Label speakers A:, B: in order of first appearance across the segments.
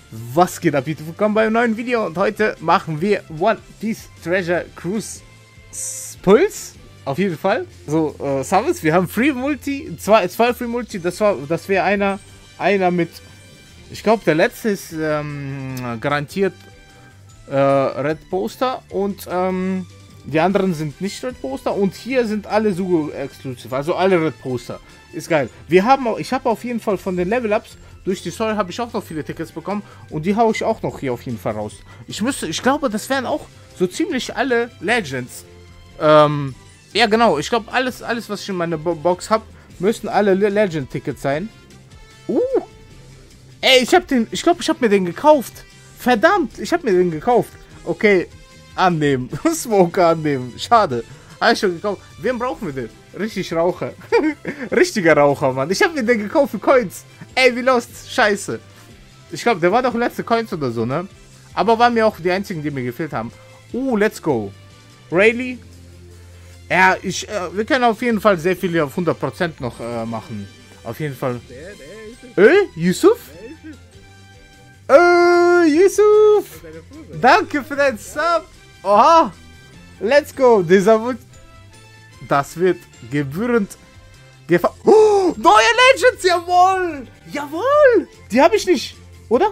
A: Was geht ab, YouTube? Willkommen beim neuen Video und heute machen wir One Piece Treasure Cruise Pulse. Auf jeden Fall. So, Summons, wir haben Free Multi, zwei Free Multi, das wäre einer mit, ich glaube der letzte ist garantiert Red Poster und die anderen sind nicht Red Poster und hier sind alle Sugo Exclusive, also alle Red Poster. Ist geil. Ich habe auf jeden Fall von den Level Ups durch die Story habe ich auch noch viele Tickets bekommen und die haue ich auch noch hier auf jeden Fall raus. Ich glaube, das wären auch so ziemlich alle Legends. Ja genau, ich glaube alles was ich in meiner Box habe, müssen alle Legend-Tickets sein. Ey, ich glaube, ich habe mir den gekauft. Verdammt, ich habe mir den gekauft. Okay, annehmen. Smoker annehmen. Schade. Habe ich schon gekauft. Wen brauchen wir denn? Richtig Raucher. Richtiger Raucher, Mann. Ich habe mir den gekauft für Coins. Ey, wie lost. Scheiße. Ich glaube, der war doch letzte Coins oder so, ne? Aber waren mir auch die einzigen, die mir gefehlt haben. Let's go. Rayleigh. Ja, wir können auf jeden Fall sehr viele auf 100% noch machen. Auf jeden Fall. Yusuf? Yusuf! Danke für den Sub! Oha! Let's go! Das wird gebührend neue Legends! Jawohl! Jawohl! Die habe ich nicht, oder?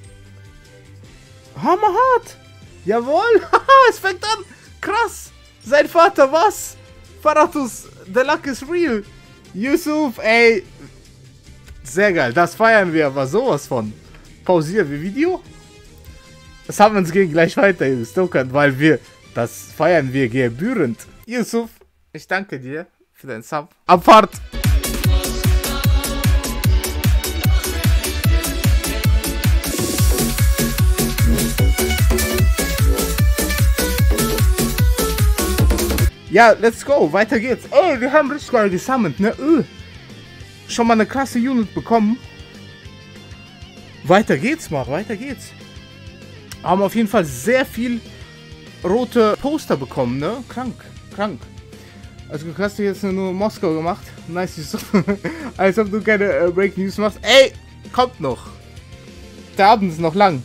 A: Hammerhart! Jawohl! Haha, es fängt an! Krass! Sein Vater, was? Faratus, the luck is real! Yusuf, ey! Sehr geil, das feiern wir aber sowas von. Pausieren wir Video. Das haben wir uns gleich weiter stokern, weil das feiern wir gebührend. Yusuf, ich danke dir für deinen Sub. Abfahrt! Ja, let's go, weiter geht's. Ey, wir haben richtig geil gesammelt, ne? Schon mal eine krasse Unit bekommen. Weiter geht's, Mann, weiter geht's. Haben auf jeden Fall sehr viel rote Poster bekommen, ne? Krank. Also hast du jetzt nur Moskau gemacht. Nice, als ob du keine Break News machst. Ey, kommt noch. Der Abend ist noch lang.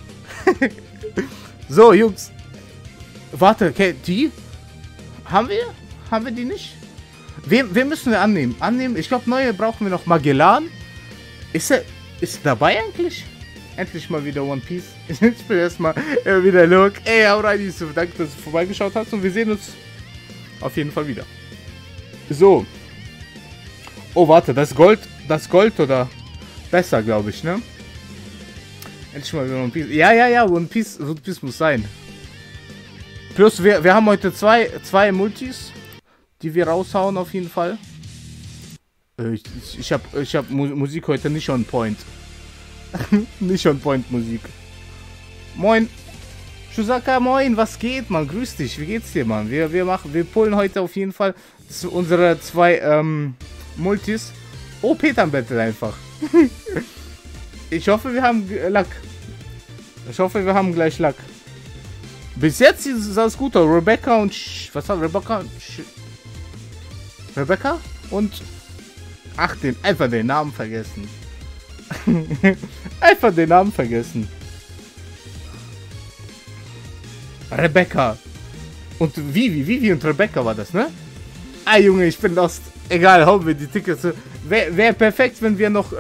A: So, Jungs. Warte, okay, die? Haben wir die nicht? Wen müssen wir annehmen? Ich glaube, neue brauchen wir noch. Magellan. Ist er dabei eigentlich? Endlich mal wieder One Piece. Ich bin erstmal wieder Look. Ey, hau rein, Yusuf. Danke, dass du vorbeigeschaut hast. Und wir sehen uns auf jeden Fall wieder. So. Oh, warte. Das Gold oder besser, glaube ich, ne? Endlich mal wieder One Piece. Ja. One Piece muss sein. Plus, wir haben heute zwei Multis, die wir raushauen auf jeden Fall. Ich hab Musik heute nicht on point. Nicht on point Musik. Moin. Shusaka, moin, was geht, Mann? Grüß dich, wie geht's dir, Mann? Wir pullen heute auf jeden Fall unsere zwei Multis. Oh, Peter Battle einfach. Ich hoffe, wir haben Lack. Ich hoffe, wir haben gleich Lack. Bis jetzt sah es gut aus. Rebecca und was hat Rebecca? Rebecca und einfach den Namen vergessen. Einfach den Namen vergessen. Rebecca. Und Vivi und Rebecca war das, ne? Ah, Junge, ich bin lost. Egal, hauen wir die Tickets. Wäre perfekt, wenn wir noch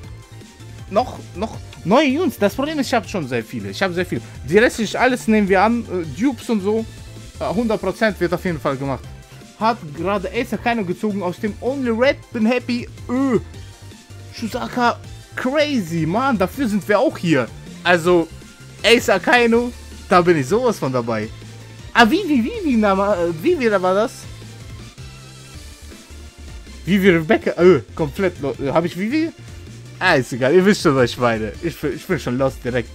A: neue Jungs. Das Problem ist, ich habe schon sehr viele. Die restlich alles nehmen wir an. Dupes und so. 100% wird auf jeden Fall gemacht. Hat gerade Acer keiner gezogen aus dem Only Red. Bin happy. Shusaka, crazy, Mann. Dafür sind wir auch hier. Also, Acer Kaino, da bin ich sowas von dabei. Ah, wie war das? Vivi Rebecca. Komplett. Habe ich Vivi? Ah, ist egal. Ihr wisst schon, was ich meine. Ich bin schon lost direkt.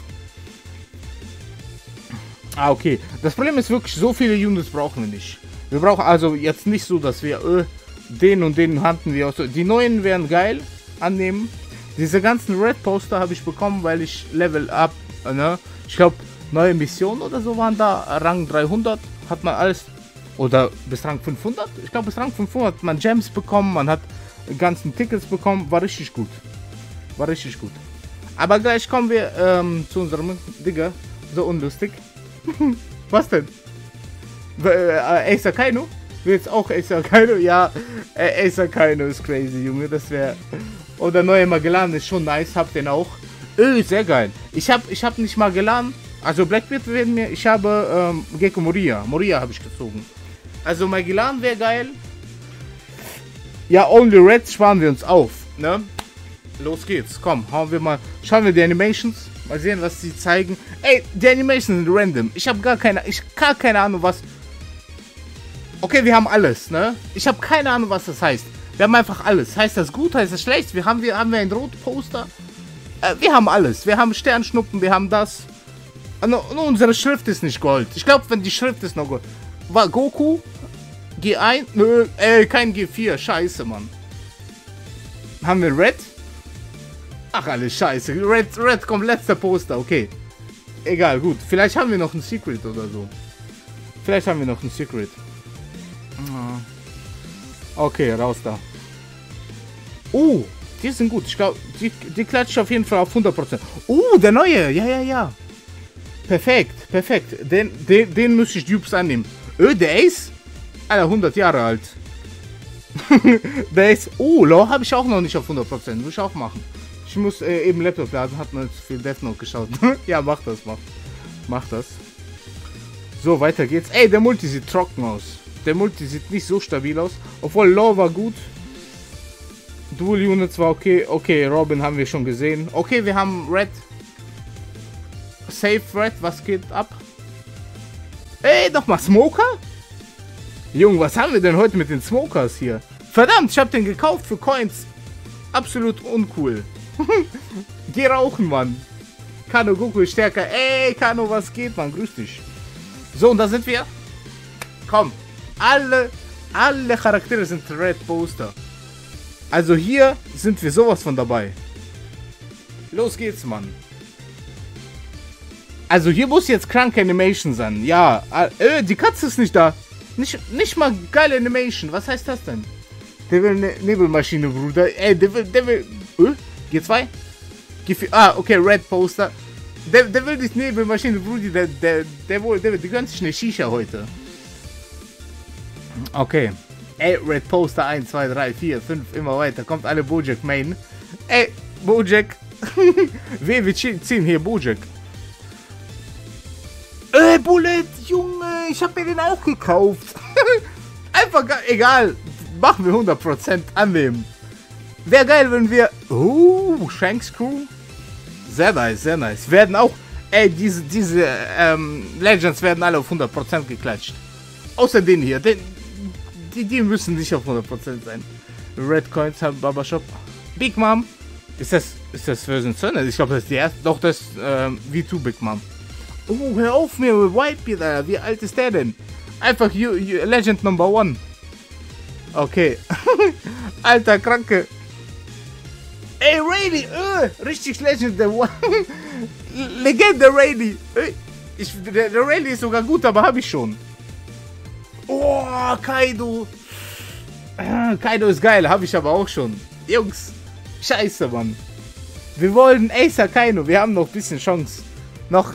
A: Ah, okay. Das Problem ist wirklich, so viele Units brauchen wir nicht. Wir brauchen also jetzt nicht so, dass wir den und den hatten wir auch so. Die neuen wären geil. Annehmen. Diese ganzen Red Poster habe ich bekommen, weil ich Level Up, ne? Ich glaube, neue Missionen oder so waren da. Rang 300 hat man alles. Oder bis Rang 500? Ich glaube, bis Rang 500 hat man Gems bekommen. Man hat ganzen Tickets bekommen. War richtig gut. Aber gleich kommen wir zu unserem Digga. So unlustig. Was denn? Ace Akainu? Willst auch Ace Akainu? Ja, Ace Akainu ist crazy, Junge. Das wäre... Oder neue Magellan ist schon nice. Habt den auch. Sehr geil. Ich hab nicht Magellan. Also Blackbeard werden mir... Ich habe Gecko Moria. Moria habe ich gezogen. Also Magellan wäre geil. Ja, Only Red sparen wir uns auf. Ne? Los geht's. Komm, hauen wir mal. Schauen wir die Animations. Mal sehen, was sie zeigen. Ey, die Animations sind random. Ich habe gar keine Ahnung, was... Okay, wir haben alles, ne? Ich habe keine Ahnung, was das heißt. Wir haben einfach alles. Heißt das gut? Heißt das schlecht? Haben wir ein Rot-Poster? Wir haben alles. Wir haben Sternschnuppen, wir haben das. Nur unsere Schrift ist nicht Gold. Ich glaube, wenn die Schrift ist noch Gold. War Goku? G1? Nö, kein G4. Scheiße, Mann. Haben wir Red? Ach, alles scheiße. Red kommt letzter Poster, okay. Egal, gut. Vielleicht haben wir noch ein Secret oder so. Vielleicht haben wir noch ein Secret. Okay, raus da. Die sind gut. Ich glaube, die klatscht auf jeden Fall auf 100%. Der neue. Ja. Perfekt. Den müsste ich Dupes annehmen. Der Ace? Alter, 100 Jahre alt. Der Ace. Law habe ich auch noch nicht auf 100%. Muss ich auch machen. Ich muss eben Laptop laden. Hat man zu viel Death Note geschaut. Ja, mach das. Mach das. So, weiter geht's. Ey, der Multi sieht trocken aus. Der Multi sieht nicht so stabil aus. Obwohl Law war gut. Dual Units war okay. Okay, Robin haben wir schon gesehen. Okay, wir haben Red. Safe Red, was geht ab? Ey, nochmal Smoker? Junge, was haben wir denn heute mit den Smokers hier? Verdammt, ich hab den gekauft für Coins. Absolut uncool. Geh rauchen, Mann. Kano Goku ist stärker. Ey, Kano, was geht, Mann? Grüß dich. So, und da sind wir. Komm. Alle Charaktere sind Red Poster. Also hier sind wir sowas von dabei. Los geht's, Mann. Also hier muss jetzt kranke Animation sein. Ja, die Katze ist nicht da. Nicht mal geile Animation. Was heißt das denn? Der will eine Nebelmaschine, Bruder. Ey, der will... G2? G4. Okay, Red Poster. Der will die Nebelmaschine, Bruder. Der gönnt sich eine Shisha heute. Okay. Ey, Red Poster 1, 2, 3, 4, 5, immer weiter. Kommt alle Bojack Main. Ey, Bojack. Wir ziehen hier Bojack. Bullet, Junge, ich hab mir den auch gekauft. Einfach egal. Machen wir 100% annehmen. Wäre geil, wenn wir... Shanks Crew. Sehr nice. Werden auch... Ey, diese Legends werden alle auf 100% geklatscht. Außer den hier. Die müssen nicht auf 100% sein. Red Coins haben Barbershop. Big Mom. Ist das Version 2? Ich glaube, das ist die erste. Doch, das ist V2 Big Mom. Hör auf mir, Whitebeard, Alter. Wie alt ist der denn? Einfach Legend Number 1. Okay. Alter, Kranke. Ey, Rayleigh. Richtig Legend. Legende Rayleigh. Der Rayleigh ist sogar gut, aber habe ich schon. Kaido. Kaido ist geil, habe ich aber auch schon. Jungs, scheiße, Mann. Wir wollen Ace Akainu, wir haben noch ein bisschen Chance. Noch.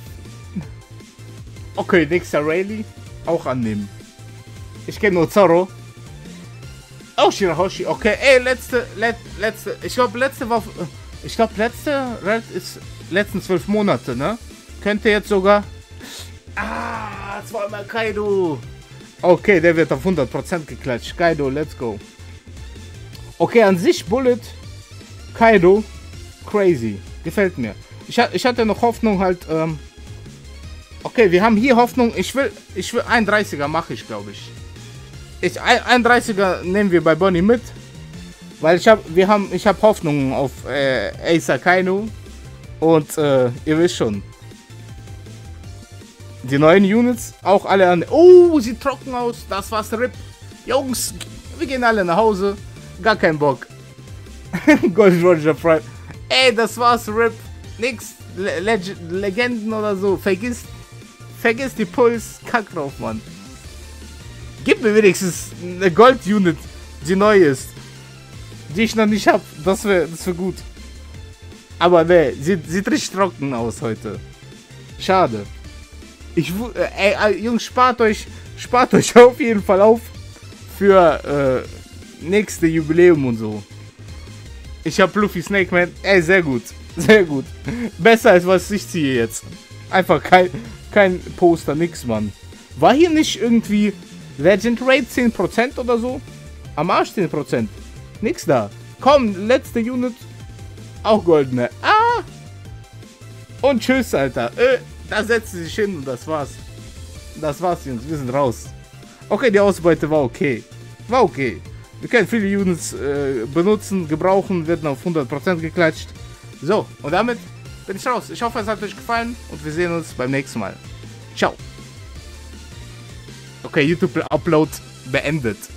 A: Okay, nächster Rayleigh. Auch annehmen. Ich kenne nur Zoro. Auch Shirahoshi. Okay, ey, letzte. Ich glaube, letzte war... Ich glaube, letzte Red ist letzten 12 Monate, ne? Könnte jetzt sogar... zweimal Kaido. Okay, der wird auf 100% geklatscht. Kaido, let's go. Okay, an sich Bullet, Kaido, crazy. Gefällt mir. Ich hatte noch Hoffnung halt, okay, wir haben hier Hoffnung. Ich will 31er mache ich, glaube ich. 31er nehmen wir bei Bonnie mit. Weil ich habe Hoffnung auf Ace Akainu. Und ihr wisst schon. Die neuen Units auch alle an. Sieht trocken aus. Das war's, RIP. Jungs, wir gehen alle nach Hause. Gar kein Bock. Gold Roger Prime. Ey, das war's, RIP. Nix. Legenden oder so. Vergiss die Puls. Kack drauf, Mann. Gib mir wenigstens eine Gold-Unit, die neu ist. Die ich noch nicht hab. Das wär gut. Aber ne, sieht richtig trocken aus heute. Schade. Jungs, spart euch auf jeden Fall auf für nächste Jubiläum und so. Ich hab Luffy Snake Man. Ey, sehr gut. Sehr gut. Besser als was ich ziehe jetzt. Einfach kein Poster, nix, Mann. War hier nicht irgendwie Legend Rate 10% oder so? Am Arsch 10%. Nix da. Komm, letzte Unit. Auch goldene. Ah! Und tschüss, Alter. Da setzt sie sich hin und das war's. Das war's, Jungs. Wir sind raus. Okay, die Ausbeute war okay. War okay. Wir können viele Units benutzen, gebrauchen, werden auf 100% geklatscht. So, und damit bin ich raus. Ich hoffe, es hat euch gefallen und wir sehen uns beim nächsten Mal. Ciao. Okay, YouTube-Upload beendet.